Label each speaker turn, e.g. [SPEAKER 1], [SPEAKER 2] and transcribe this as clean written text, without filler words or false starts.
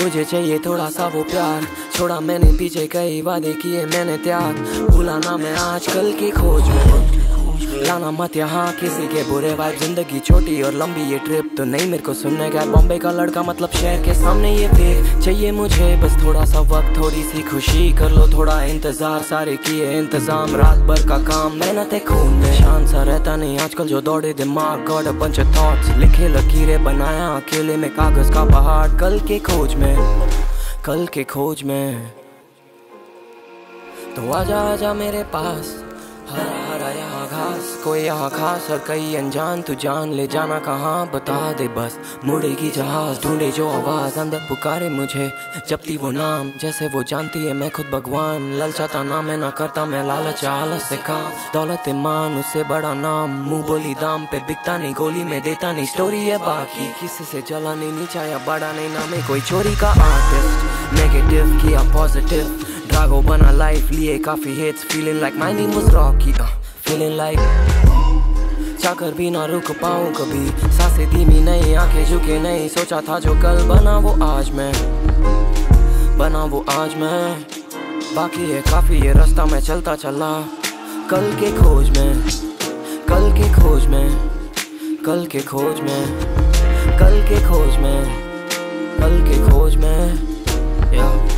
[SPEAKER 1] मुझे चाहिए थोड़ा सा वो प्यार, छोड़ा मैंने पीछे कई वादे किए मैंने त्याग, भूला ना मैं आजकल की खोज में। लाना मत यहाँ किसी के बुरे वाइब, जिंदगी छोटी और लंबी ये ट्रिप तो नहीं मेरे को सुनने का। बॉम्बे का लड़का मतलब शहर के सामने ये फेक, चाहिए मुझे बस थोड़ा सा वक्त, थोड़ी सी खुशी, कर लो थोड़ा इंतजार, सारे किए इंतजाम, रात भर का काम, मेहनत है खून में। शांत सा रहता नहीं आजकल जो दौड़े दिमाग, got a bunch of thoughts, लिखे लकीरें बनाया अकेले में कागज का पहाड़, कल के खोज में, कल के खोज में। तो आजा आजा मेरे पास, हरा हरा यहाँ घास, कोई यहाँ खास और कई अनजान, तू जान ले जाना कहाँ बता दे बस, मुड़ेगी जहाज, ढूंढे जो आवाज, अंदर पुकारे मुझे जपती वो नाम, जैसे वो जानती है मैं खुद भगवान। ललचाता ना मैं ना करता मैं लालच आलस से काम, दौलत ईमान उससे बड़ा नाम, मुंह बोली दाम पे बिकता नहीं, गोली में देता नहीं, स्टोरी है बाकी, किसी से जला नहीं, नीचा या बड़ा नहीं, ना मैं कोई चोरी का आर्टिस्ट, नेगेटिव किया पॉजिटिव, ड्रागो बना लाइफ, लिए काफी hits, feeling like my name was Rocky, feeling like चाहकर भी ना रुक पाऊं कभी, सांसें धीमी नहीं, आंखें झुके नहीं, सोचा था जो कल बना वो आज मैं, बना वो आज मैं, बाकी है काफी ये रास्ता मैं चलता चला, कल के खोज में, कल के खोज में, कल के खोज में, कल के खोज में, कल के खोज में, या